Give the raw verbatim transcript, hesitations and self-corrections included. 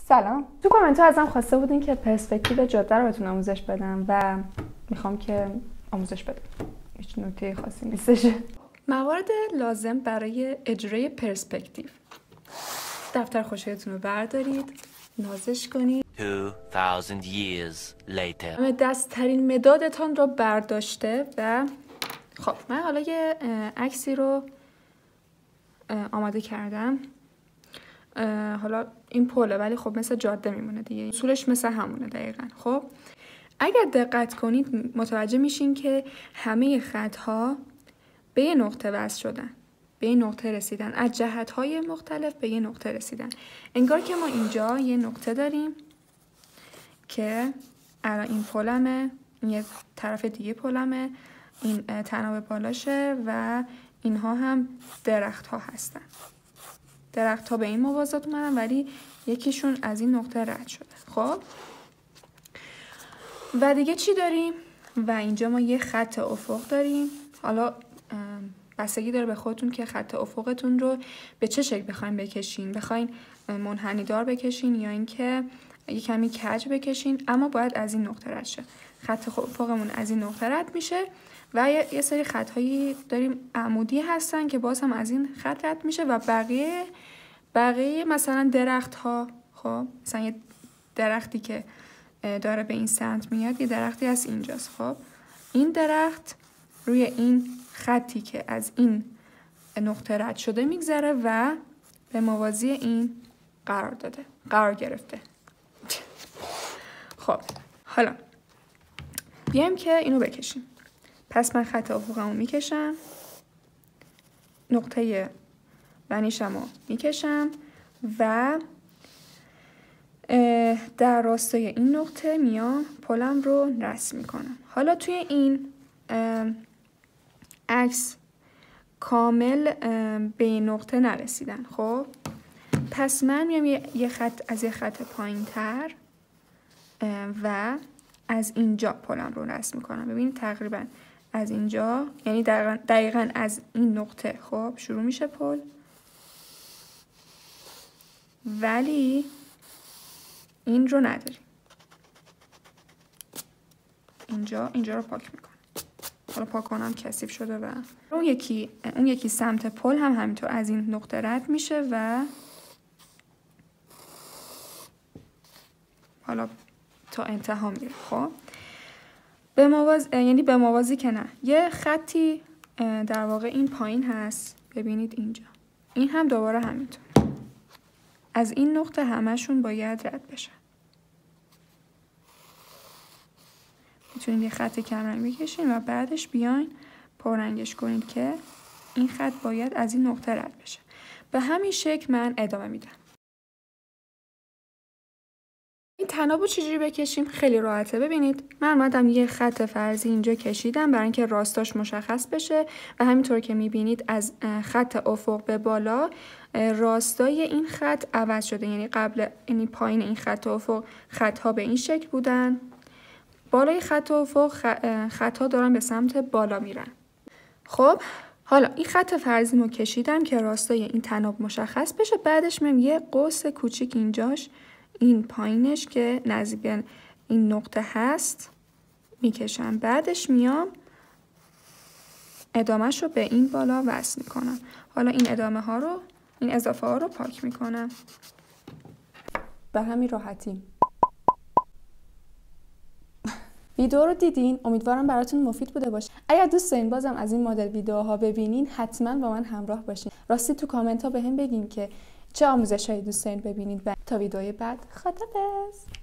سلام. تو کامنت ها ازم خواسته بودین که پرسپکتیو جاده رو بهتون آموزش بدم و میخوام که آموزش بدم. هیچ نکته خاصی نیستش. موارد لازم برای اجرای پرسپکتیو: دفتر خوشگلتون رو بردارید، نازش کنید. two thousand years later. دستترین مدادتان رو برداشته و خب من حالا یه عکسی رو آماده کردم. حالا این پله ولی خب مثل جاده میمونه دیگه، اصولش مثل همونه دقیقا. خب اگر دقت کنید متوجه میشین که همه خطها به یه نقطه وصل شدن، به یه نقطه رسیدن، از جهت‌های مختلف به یه نقطه رسیدن. انگار که ما اینجا یه نقطه داریم که الان این پلمه، این یه طرف دیگه پلمه، این تناب بالاشه و اینها هم درخت ها هستن. درخت ها به این موازات اومدن ولی یکیشون از این نقطه رد شده. خب و دیگه چی داریم؟ و اینجا ما یه خط افق داریم. حالا بستگی داره به خودتون که خط افقتون رو به چه شکل بخواین بکشین. بخواین منحنی دار بکشین یا اینکه یه کمی کج بکشین، اما باید از این نقطه رد شه. خط افقمون از این نقطه رد میشه و یه سری خط‌هایی داریم عمودی هستن که باز هم از این خط رد میشه و بقیه بقیه مثلا درخت ها، خب مثلا یه درختی که داره به این سمت میاد، یه درختی از اینجاست. خب این درخت روی این خطی که از این نقطه رد شده میگذره و به موازی این قرار داده قرار گرفته. خب حالا بیایم که اینو بکشیم. پس من خط افقمو میکشم، نقطه بنیشمو میکشم و در راستای این نقطه میام پلم رو رسم میکنم. حالا توی این عکس کامل به این نقطه نرسیدن. خب پس من میام یه خط از یه خط پایین تر و از اینجا پلم رو رسم میکنم. ببینید تقریبا از اینجا، یعنی دقیقا, دقیقا از این نقطه خب شروع میشه پل، ولی این رو نداریم. اینجا اینجا رو پاک میکنم. حالا پاک کنم کثیف شده و اون یکی اون یکی سمت پل هم همینطور از این نقطه رد میشه و حالا تا انتها میره. خب به موازی، یعنی به موازی که نه، یه خطی در واقع این پایین هست. ببینید اینجا این هم دوباره همینطور از این نقطه همشون باید رد بشن. میتونید یه خط کمرنگ بکشین و بعدش بیاین پررنگش کنید که این خط باید از این نقطه رد بشه. به همین شکل من ادامه میدم. این تنابو چجوری بکشیم؟ خیلی راحته. ببینید من اومدم یه خط فرضی اینجا کشیدم برای اینکه راستاش مشخص بشه و همینطور که میبینید از خط افق به بالا راستای این خط عوض شده. یعنی قبل، یعنی پایین این خط افق خط‌ها به این شکل بودن، بالای خط افق خط‌ها دارن به سمت بالا میرن. خب حالا این خط فرضیمو کشیدم که راستای این تناب مشخص بشه. بعدش میام یه قوس کوچیک اینجاش، این پایینش که نزدیک این نقطه هست میکشم. بعدش میام ادامهش رو به این بالا وصل میکنم. حالا این ادامه ها رو، این اضافه ها رو پاک میکنم. به همین راحتی. ویدیو رو دیدین؟ امیدوارم براتون مفید بوده باشه. اگر دوست دارین بازم از این مدل ویدیوها ببینین حتما با من همراه باشین. راستی تو کامنت ها بهم بگین که چه آموزشایی دوست دارین ببینید و تا ویدیوی بعد خداحافظ.